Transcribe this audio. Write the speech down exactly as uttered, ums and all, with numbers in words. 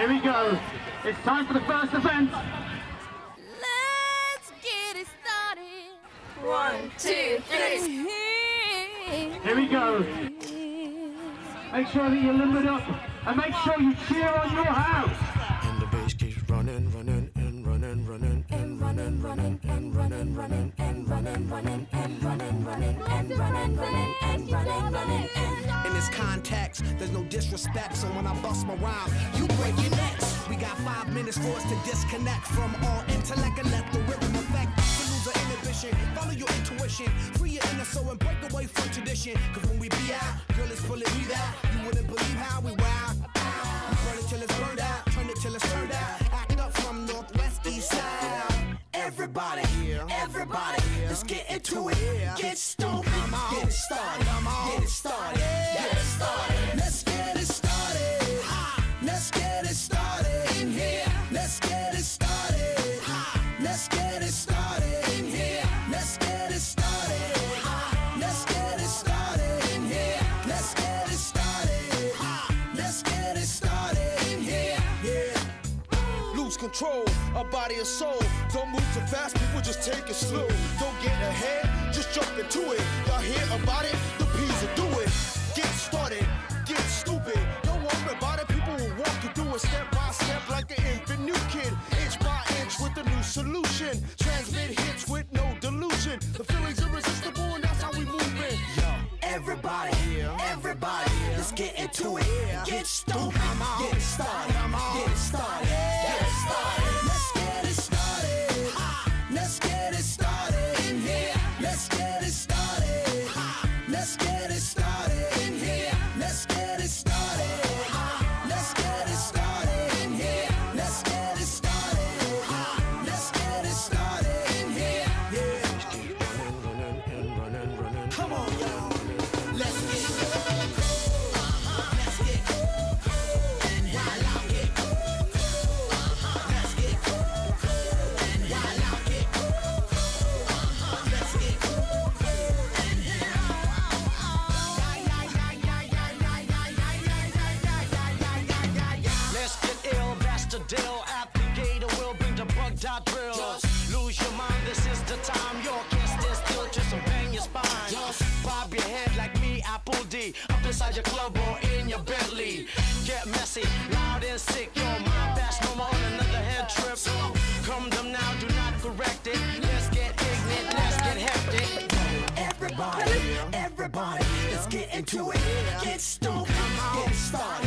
Here we go. It's time for the first event. Let's get it started. One, two, three. Here we go. Make sure that you're limbered up and make sure you cheer on your house. And the bass keeps running, running, and running, running, and running, running, and running, running, and running, running, and running, running, and running, running, and running, running, and in this context, there's no disrespect, so when I bust my rhyme, you break your necks. We got five minutes for us to disconnect from all intellect and let the rhythm affect. To lose the inhibition, follow your intuition, free your inner soul and break away from tradition. Cause when we be out, girl, it's pulling me out. You wouldn't believe how we wow. We burn it till it's burned out, turn it till it's turned out. Act up from northwest, east side. Everybody, everybody, let's get into it. Get stupid, get it started, get it started, get it started. Let's get it started. Let's get it started in here. Let's get it started. Let's get it started in here. Let's get it started. Let's get it started in here. Let's get it started. Let's get it started in here. Yeah. Lose control, our body and soul. Don't move too fast, people just take it slow. Don't get ahead, just jump into it. Y'all hear about it? The P's will do it. Get started, get stupid. Don't worry about it, people will walk you through it step by step like an infant new kid. Inch by inch with a new solution. Transmit hits with no delusion. The feeling's irresistible and that's how we move it. Yo, everybody, everybody, let's get into it. Get stupid, get it started, get it started, get it started. Let's get it started. Let's get it started in here. Let's get it started. Let's get it started in here. Let's get it started. Let's get it started in here. Let's get it started. Let's get it started in here. Yeah. running, running, and running, running. Come on, y'all. Let's get it. Let's get it. And while I get it. Let's get it. And while I get it. Let's get it. Let's get ill, that's the deal. At the gate, we'll bring the bug dot drill. Just lose your mind, this is the time. You can't stand still, just bang your spine. Just bob your head like me, Apple D. Up inside your club or in your Bentley. Get messy, loud and sick. Your mind fast, no more than another head trip. So come them now, do not correct it. Let's get ignorant, let's get hectic. Everybody, everybody, let's get into it. Get stupid, get started.